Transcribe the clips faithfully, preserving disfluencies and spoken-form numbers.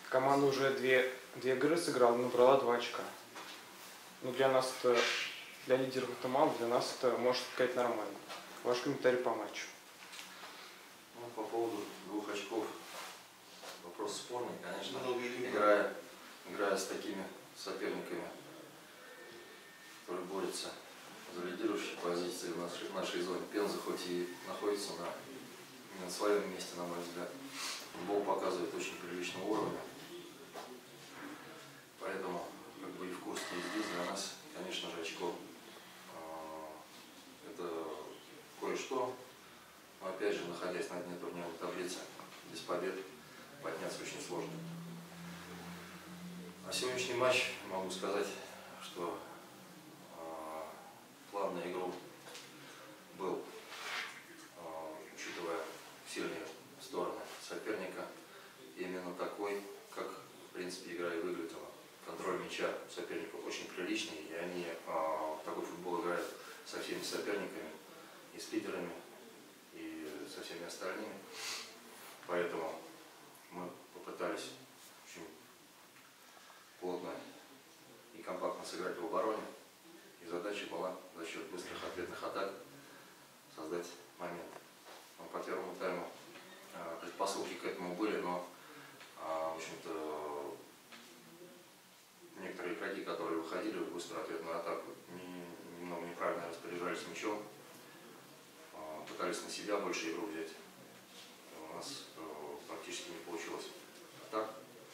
Команда уже две, две игры сыграла, набрала два очка. Ну, для нас это, для лидеров это мало, для нас это, можно сказать, нормально. Ваш комментарий по матчу. Ну, по поводу двух очков, вопрос спорный, конечно, играя, играя с такими соперниками, которые борются за лидирующие позиции в нашей, в нашей зоне. Пенза хоть и находится на, на своем месте, на мой взгляд, футбол показывает очень приличного уровня. Поэтому, как бы и в Курске, и здесь для нас, конечно же, очко э, это кое-что. Но опять же, находясь на дне турнирной таблицы, без побед подняться очень сложно. А сегодняшний матч могу сказать, что э, план на игру был, э, учитывая сильные стороны соперника, именно такой, как в принципе игра и выглядела. Контроль мяча соперников очень приличный, и они э, в такой футбол играют со всеми соперниками, и с лидерами, и со всеми остальными. Поэтому мы попытались очень плотно и компактно сыграть в обороне, и задача была за счет быстрых ответных атак создать момент. Но по первому тайму э, предпосылки к этому были, но э, в общем-то некоторые игроки, которые выходили в быструю ответную атаку, не, немного неправильно распоряжались мячом, э, пытались на себя больше игру взять. У нас э, практически не получилось так.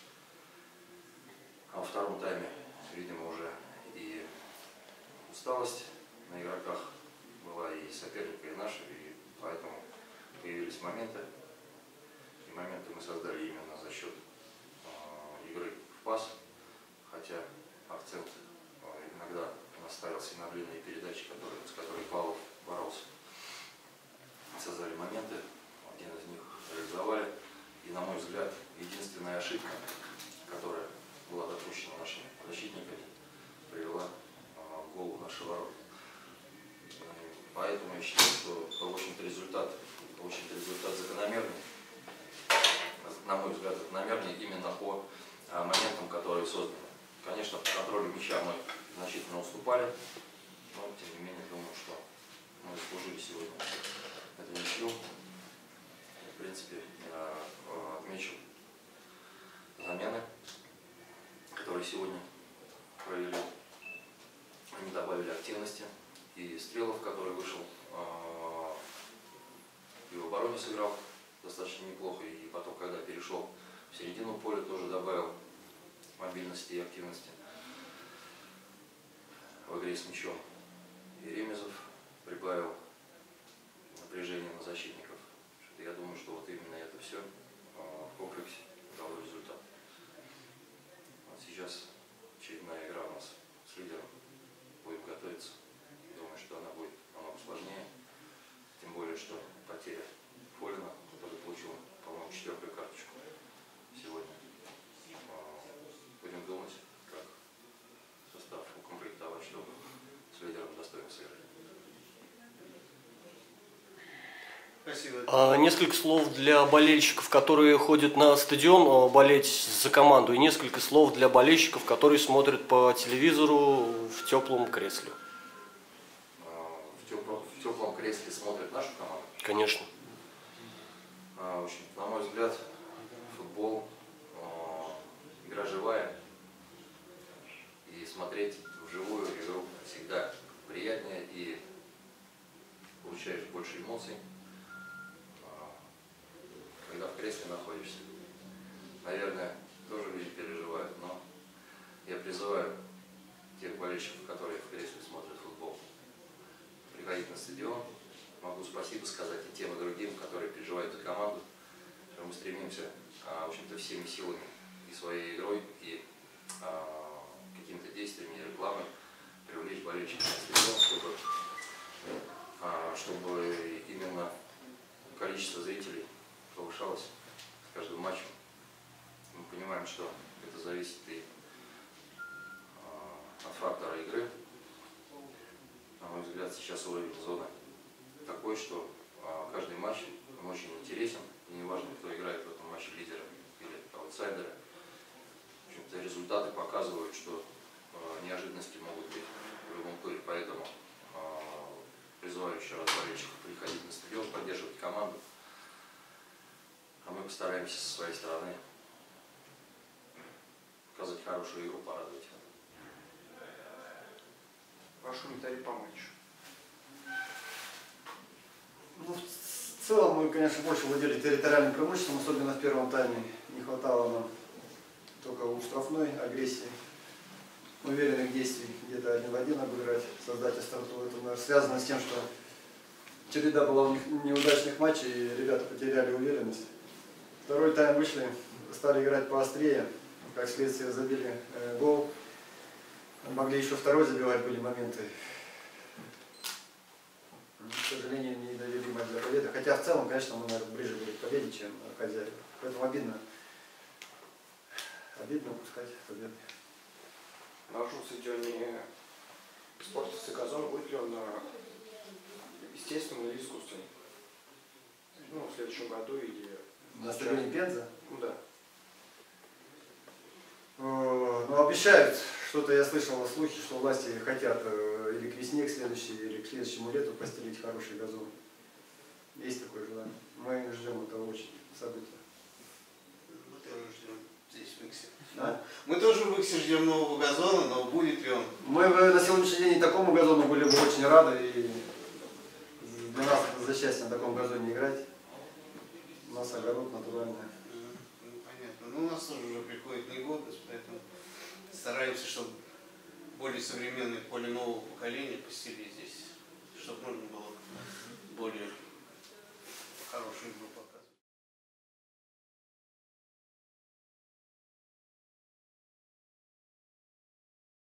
А во втором тайме, видимо, уже и усталость на игроках была и соперника, и наша, и поэтому появились моменты. И моменты мы создали именно за счет э, игры в пас, хотя акцент э, иногда наставился на длинные передачи, которые, с которыми Павлов боролся. Создали моменты, один из них реализовали. И, на мой взгляд, единственная ошибка, которая была допущена нашими защитниками, привела к голу нашего ворота. Поэтому я считаю, что, в общем-то, результат, в общем-то, результат закономерный, на мой взгляд, закономерный именно по а, моментам, которые созданы. Конечно, по контролю мяча мы значительно уступали, но, тем не менее, думаю, что мы заслужили сегодня эту ничью. В принципе, я отмечу замены, которые сегодня провели. Они добавили активности. И Стрелов, который вышел и в обороне сыграл достаточно неплохо. И потом, когда перешел в середину поля, тоже добавил мобильности и активности в игре с мячом. И Ремезов прибавил напряжение на защитников. Я думаю, что вот именно это все в комплексе дало результат. Вот сейчас очередная игра у нас с лидером. Будем готовиться. Думаю, что она будет намного сложнее. Тем более, что потеря Фолина, который получил, по-моему, четвертую карточку сегодня. Будем думать, как состав укомплектовать, чтобы с лидером достойно сыграть. А, несколько слов для болельщиков, которые ходят на стадион болеть за команду, и несколько слов для болельщиков, которые смотрят по телевизору в теплом кресле. В теплом, в теплом кресле смотрят нашу команду? Конечно. А, в общем, на мой взгляд, футбол э, игра живая, и смотреть вживую игру всегда приятнее и получаешь больше эмоций, когда в кресле находишься. Наверное, тоже люди переживают, но я призываю тех болельщиков, которые в кресле смотрят футбол, приходить на стадион. Могу спасибо сказать и тем, и другим, которые переживают за команду, что мы стремимся, в общем-то, всеми силами и своей игрой, и а, какими-то действиями и рекламой привлечь болельщиков на стадион, чтобы, а, чтобы именно количество зрителей повышалось с каждым матчем. Мы понимаем, что это зависит и э, от фактора игры. На мой взгляд, сейчас уровень зоны такой, что э, каждый матч он очень интересен. И не важно, кто играет в этом матче, лидера или аутсайдера. результаты показывают, что э, неожиданности могут быть в любом туре, поэтому э, призываю еще раз болельщиков приходить на стадион, поддерживать команду, а мы постараемся со своей стороны показать хорошую игру, порадовать. Ваш комментарий по матчу. Ну, в целом мы, конечно, больше владели территориальным преимуществом, особенно в первом тайме. Не хватало нам только у штрафной агрессии, уверенных действий, где-то один в один обыграть, создать остроту. Это, наверное, связано с тем, что череда была у них неудачных матчей, и ребята потеряли уверенность. Второй тайм вышли, стали играть поострее, как следствие забили э, гол. Могли еще второй забивать, были моменты. К сожалению, не довели матч до победы. Хотя в целом, конечно, мы, наверное, ближе были к победе, чем хозяева. Поэтому обидно. Обидно упускать победу. На вашем стадионе испортится газон, будет ли он естественный или искусственный? Ну, в следующем году или... На стадионе Пенза? Ну да. Ну, обещают, что-то я слышал слухи, что власти хотят или к весне, к следующей, или к следующему лету постелить хороший газон. Есть такое желание. Мы ждем этого очень события. Мы тоже ждем здесь в Иксе. Да? Мы тоже в Иксе ждем нового газона, но будет ли он? Мы бы на сегодняшний день и такому газону были бы очень рады. И для нас это за счастье на таком газоне играть. У нас огород натуральный. Ну, понятно. Ну, у нас тоже уже приходит негодность, поэтому стараемся, чтобы более современное поле нового поколения постелить здесь, чтобы можно было